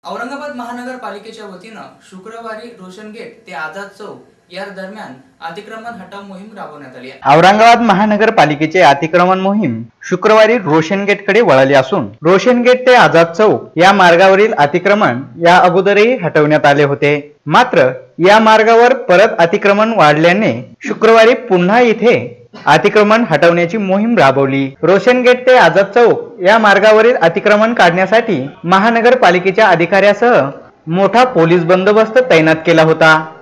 औरंगाबाद महानगरपालिकेच्या वतीनं शुक्रवारी रोशन गेट ते आझाद चौक या दरम्यान अतिक्रमण हटाव मोहीम राबवण्यात आली आहे। औरंगाबाद महानगरपालिकेचे अतिक्रमण मोहीम शुक्रवारी रोशन गेट कडे वळाली असून रोशन गेट ते आझाद चौक या मार्गावरील अतिक्रमण या अगोदरही हटवण्यात आले होते। मात्र या मार्गावर परत अतिक्रमण वाढल्याने शुक्रवारी पुन्हा इथे अतिक्रमण हटवण्याची मोहीम राबवली। रोशन गेट ते आझाद चौक या मार्गावरील अतिक्रमण काढण्यासाठी महानगरपालिकेच्या अधिकाऱ्यासह मोठा पोलीस बंदोबस्त तैनात केला होता।